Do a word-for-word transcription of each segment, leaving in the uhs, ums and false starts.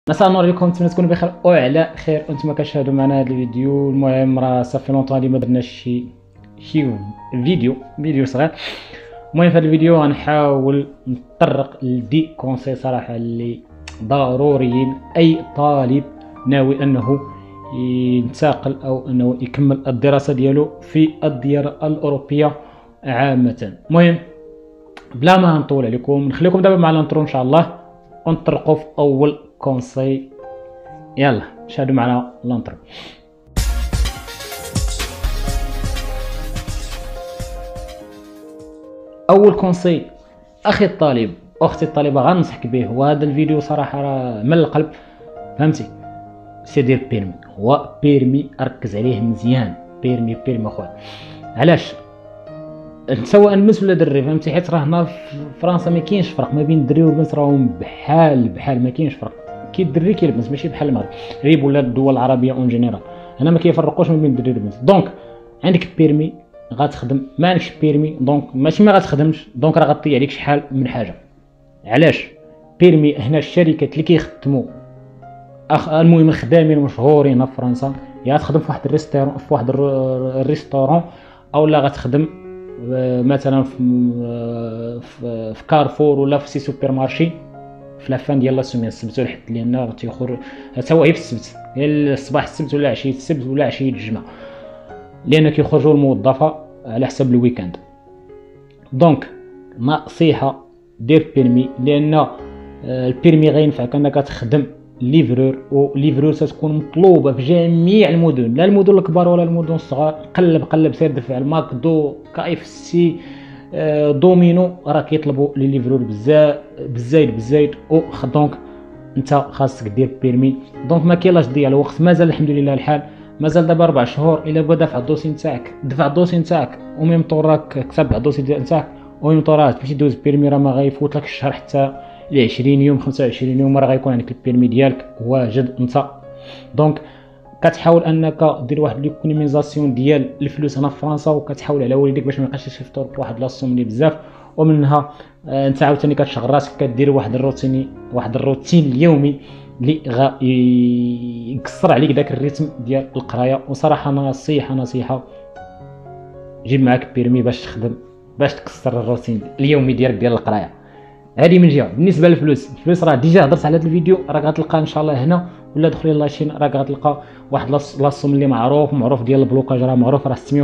مساء النور عليكم، نتمنى تكونوا بخير وعلى خير وانتم كتشاهدوا معنا هذا الفيديو. المهم راه صافي لونطون اللي ما درناش شي شي فيديو فيديو صغير. المهم في هذا الفيديو غنحاول نطرق لدي كونساي صراحه اللي ضروريين اي طالب ناوي انه ينتقل او انه يكمل الدراسه ديالو في الديار الاوروبيه عامه. المهم بلا ما نطول عليكم نخليكم دابا مع الانترو ان شاء الله ونطرقوا في اول كونساي. يلا شاهدوا معنا الانترو. اول كونساي اخي الطالب اختي الطالبه غننصحك به، وهذا الفيديو صراحه راه من القلب فهمتي، سي دير بيرمي. هو بيرمي ركز عليه مزيان، بيرمي بيرمي اخويا. علاش؟ سواء البنت ولا دري فهمتي، حيت راه هنا في فرنسا ما كاينش فرق ما بين الدري والبنت، راهم بحال بحال ما كاينش فرق. كي الدري كاين البنت، ماشي بحال المغرب ريب ولا الدول العربيه اون جينيرال، هنا ما كيفرقوش ما بين الدري والبنت. دونك عندك بيرمي غتخدم، ما عندكش بيرمي دونك ماشي ما غتخدمش، دونك راه غطي عليك شحال من حاجه. علاش؟ بيرمي هنا الشركات اللي كيخدموا اخ المهم الخدامين المشهورين في فرنسا، يا تخدم في واحد الريستورون في واحد الريستورون او لا غتخدم مثلا في في كارفور ولا في سي سوبر مارشي في لافان ديال لا سومين، السبت والحد، لان تيخرج سواء هي في السبت هي الصباح السبت ولا عشيه السبت ولا عشيه الجمعه، لان كيخرجوا الموظفه على حسب الويكاند. دونك نصيحه دير بيرمي، لان البيرمي غينفعك انك تخدم ليفرور، وليفرور ستكون مطلوبه في جميع المدن، لا المدن الكبار ولا المدن الصغار. قلب قلب سير دفع الماكدو كايف سي دومينو راه كيطلبوا لي ليفرور بزاف بزايد بزايد. او دونك انت خاصك دير بيرمي. دونك ما كاينلاش تضيع الوقت، مازال الحمد لله الحال، مازال دابا اربع شهور. الا بغا دافع الدوسي نتاعك دفع الدوسي نتاعك، وميم طور راك كتبع الدوسي نتاعك، وميم طور راه تمشي دوز بيرمي، راه ما غيفوت لك الشهر حتى ل عشرين يوم خمسة وعشرين يوم راه غيكون عندك البيرمي ديالك واجد انت. دونك كتحاول انك دير واحد ليكونوميزاسيون ديال الفلوس هنا في فرنسا، وكتحاول على والديك باش ما يبقاش يشيفطور بواحد لاصوم اللي بزاف، ومنها آه انت عاوتاني كتشغل راسك كدير واحد الروتيني واحد الروتين اليومي اللي غا يكسر عليك داك الريتم ديال القرايه. وصراحه نصيحه نصيحه جيب معاك بيرمي باش تخدم باش تكسر الروتين اليومي ديالك ديال القرايه. هذه من جهه. بالنسبه للفلوس، الفلوس راه ديجا هضرت على هذا الفيديو، راه غتلقى ان شاء الله هنا ولا دخلي لاشين راه غتلقى واحد لاصوم اللي معروف معروف ديال البلوكاج، راه معروف، راه ستمية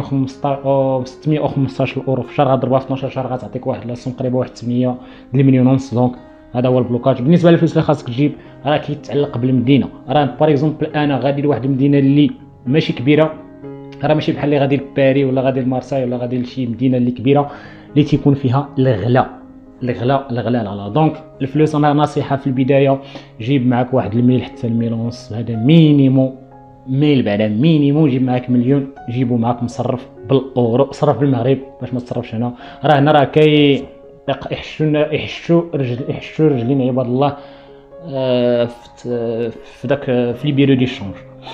وخمسطاش اورو في الشهر، غضربها في اثناش شهر غتعطيك واحد لاصوم قريبه واحد ثمانية د المليون ونص. دونك هذا هو البلوكاج. بالنسبه للفلوس اللي خاصك تجيب راه كيتعلق بالمدينه. راه باغ اكزومبل انا غادي لواحد المدينه اللي ماشي كبيره، راه ماشي بحال اللي غادي لباري ولا غادي لمارساي ولا غادي لشي مدينه اللي كبيره اللي تيكون فيها الغلا الغلاء الغلاء الغلاء. دونك الفلوس انا نصيحه في البدايه جيب معك واحد الميل حتى الميل ونص، هذا مينيموم. ميل بعد مينيموم جيب معك مليون، جيبو معك مصرف بالاورو، صرف بالمغرب باش ما تصرفش هنا. راه هنا راه كاي يحشونا يحشوا رجل يحشوا رجلين عباد الله آه في في داك في لي بيرو دي شونج.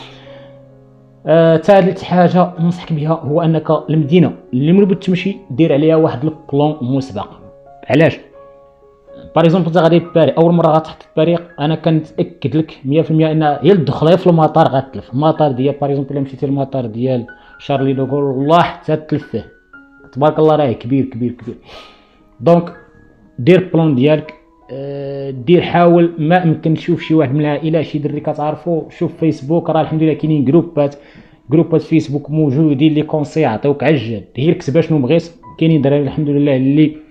ثالث آه حاجه ننصحك بها هو انك المدينه اللي مربوط تمشي دير عليها واحد البلان مسبق. علاش؟ باغ اكزومبل انت غادي باري اول مره غتحط في باري، انا كنتاكد لك مية في المية ان هي الدخله في المطار غتلف. المطار ديال باغ اكزومبل الا مشيتي للمطار ديال شارلي دوغول والله حتى تلف فيه، تبارك الله راه كبير كبير كبير. دونك دير بلان ديالك، أه دير حاول ما امكن تشوف شي واحد من العائله شي دري كتعرفو، شوف فيسبوك راه الحمد لله كاينين جروبات جروبات فيسبوك موجودين لي كونسي يعطيوك على الجد، غير كتب شنو بغيت. كاينين دراري الحمد لله اللي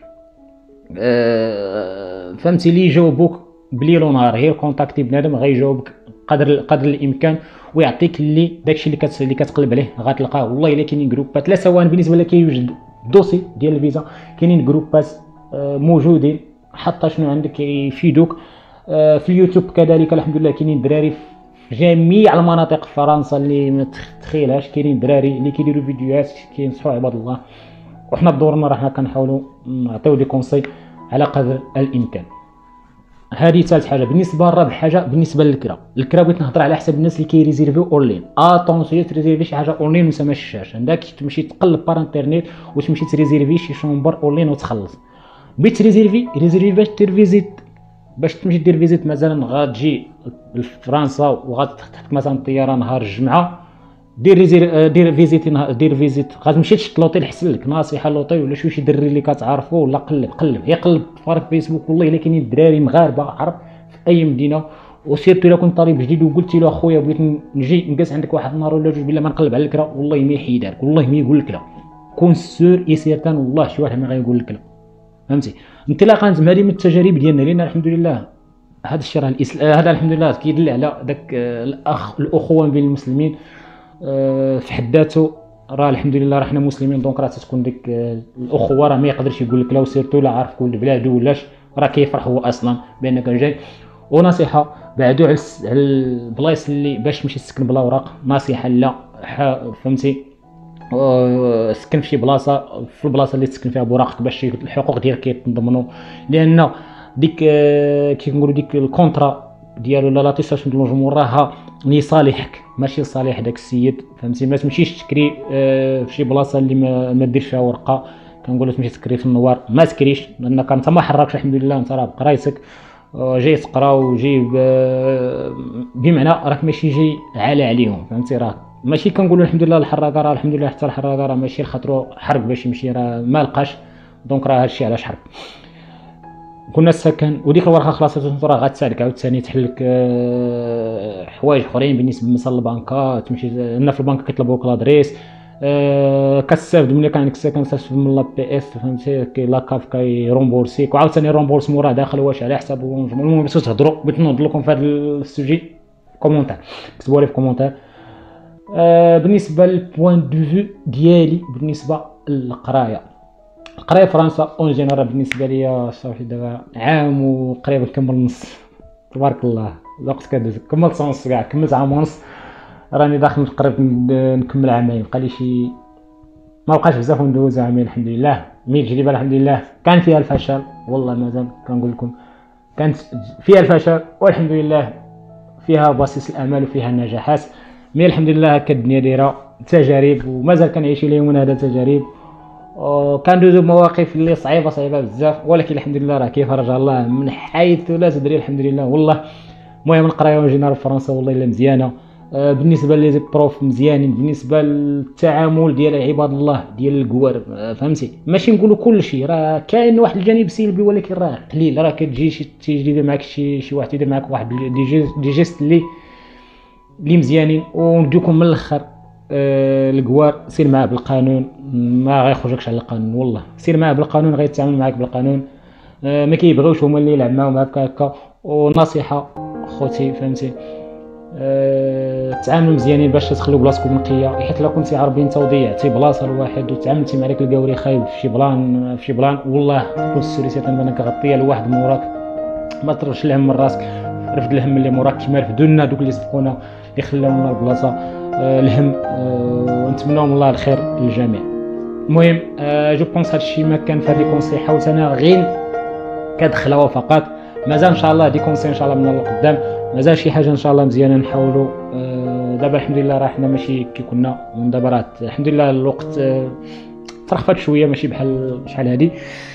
أه فهمتي لي يجاوبوك بلي لو نهار، غير كونتاكتي بنادم غيجاوبك قدر قدر الامكان ويعطيك اللي داكشي اللي كت اللي كتقلب عليه غتلقاه. والله الا كاينين جروبات، لا سواء بالنسبه لك كيوجد دوسي ديال الفيزا، كاينين جروبات أه موجودين حتى شنو عندك يفيدوك. أه في اليوتيوب كذلك الحمد لله كاينين دراري في جميع المناطق في فرنسا اللي ما تتخيلهاش، كاينين دراري اللي كيديروا فيديوهات كينصحوا عباد الله، وحنا بدورنا راه حنا كنحاولوا نعطيو دي كونساي على قدر الامكان. هذه ثالث حاجه. بالنسبه للرابع حاجه بالنسبه للكرا، الكرا بغيت نهضر على حسب الناس اللي كيريزيرفيو اونلاين. اتونسيون تريزيرفي شي حاجه اونلاين وانت ما شفتهاش، عندك تمشي تقلب بار انترنيت وتمشي تريزيرفي شي شومبر اونلاين وتخلص. بغيت تريزيرفي ريزيرفي باش دير فيزيت باش تمشي دير فيزيت مثلا غتجي لفرنسا وغتحط مثلا الطياره نهار الجمعه، دير ريزير دير فيزيت دير فيزيت غتمشي تشد لوطيل حسن لك نصيحه لوطيل ولا شي دري اللي كتعرفو ولا قلب قلب هي قلب في فيسبوك والله الا كاينين الدراري مغاربه عرب في اي مدينه. وسيرتو الا كنت طالب جديد وقلتي له اخويا بغيت نجي نجلس عندك واحد النهار ولا جوج بلا ما نقلب على الكرا والله ما يحيدك والله ما يقول لك لا، كون سور اي سيرتان والله شي واحد ما غيقول لك لا فهمتي. انطلاقا هذه من التجارب ديالنا لان الحمد لله هذا الشيء راه الاسلام هذا الحمد لله كيدل على داك الاخ الاخوه بين المسلمين في حد ذاته. راه الحمد لله راه حنا مسلمين دونك راه تكون ديك الاخوه راه ما يقدرش يقول لك لا وسيرتو لا عارف كل بلادو ولاش راه كيفرح هو اصلا بانك جاي. ونصيحه بعدو على البلايص اللي باش تمشي تسكن بلا اوراق نصيحه لا فهمتي سكن في شي بلاصه في البلاصه اللي تسكن فيها بوراقك باش الحقوق ديالك يتنضمنوا لان ديك كي كنقولوا ديك الكونترا ديالو لا لاتيساسيون دو لوجمون راها لصالحك ماشي لصالح داك السيد فهمتي. ما تمشيش تكري في شي بلاصه اللي ما, ما ديرش فيها ورقه كنقولوا تمشي تكري في النوار ما تكريش لانك انت ما حركش الحمد لله انت راه بقرايتك جاي تقرا وجاي بمعنى راك ماشي جاي عالي عليهم فهمتي. راه ماشي كنقولوا الحمد لله الحراقه راه الحمد لله حتى الحراقه راه ماشي خاطرو حرق باش يمشي راه ما لقاش دونك راه هادشي علاش حرق. كنا السكن وديك الورقه خلاص راه غتساعدك عاوتاني تحل لك حوايج اخرين بالنسبه مثلا البنكه تمشي لنا في البنك كيطلبوا لك لادريس أه كتستافد ملي كان عندك السكن تستافد من لا بي اس فهمتي كي لاكاف كيرومبورسيك وعاوتاني رومبورسمون راه داخل واش على حساب المهم باش تهضروا بغيت نوض لكم في هذا السوجي كومونتير كتبوا لي في كومونتير. أه بالنسبه للبوين دو فيو ديالي بالنسبه للقرايه القرايه فرنسا اون جينيرال بالنسبه ليا صافي دابا عام وقريبا كمل نص تبارك الله الوقت كدوز كملت نص كاع كملت عام ونص راني داخل قريب نكمل عامين بقى لي شي ما بقاش بزاف وندوز عامين الحمد لله. مي تجربه الحمد لله كان فيها الفشل والله مازال كنقول لكم كانت فيها الفشل والحمد لله فيها باسيس الامال وفيها النجاحات مي الحمد لله هكا الدنيا دايره تجارب ومازال كنعيش اليوم هذا تجارب كندوزو بمواقف اللي صعيبه صعيبه بزاف ولكن الحمد لله راه كيفرج الله من حيث لا تدري الحمد لله والله. المهم القرايه وجينا فرنسا والله الا مزيانه بالنسبه لي بروف مزيانين بالنسبه للتعامل ديال عباد الله ديال الكوار فهمتي. ماشي نقولوا كل شيء راه كاين واحد الجانب سلبي ولكن راه قليل راه كتجي شي تيجي معك شي شي واحد يدير معك واحد دي جيست اللي اللي مزيانين. ونديكم من الاخر أه الكوار سير معاه بالقانون ما غيخرجكش على القانون والله سير معاه بالقانون غيتعامل معاك بالقانون أه ما كيبغيوش هما اللي يلعب معاهم هكا هكا. ونصيحه خوتي فهمتي أه تعاملوا مزيانين باش تخليو بلاصتكم نقيه حيت لو كنتي عارفين انت وضيعتي بلاصه لواحد وتعاملتي مع داك الكاوري خايب في شي بلان في شي بلان والله كل سوريتي انك غطيها لواحد من وراك ما ترفش الهم من راسك رفد الهم اللي موراك كما رفدوا لنا دوك اللي سبقونا اللي خلاونا البلاصه أه الهم أه ونتمناو الله الخير للجميع. المهم أه جو بونس هادشي ما كان في هاد لي كونساي حاولت انا غير كدخله فقط مازال ان شاء الله دي كونساي ان شاء الله من القدام مازال شي حاجه ان شاء الله مزيانه نحاولوا أه دابا الحمد لله راه حنا ماشي كي كنا من دابا راه الحمد لله الوقت أه ترخفت شويه ماشي بحال شحال هادي.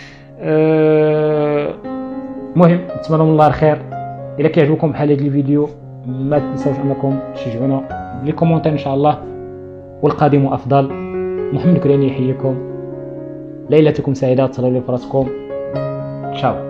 المهم أه نتمنى من الله الخير. الا كيعجبكم بحال هاد الفيديو ما تنساوش انكم تشجعونا لي كومونتير ان شاء الله والقادم افضل. محمد كريني يحييكم ليلتكم سعيده تصلوا لي فراسكم. تشاو.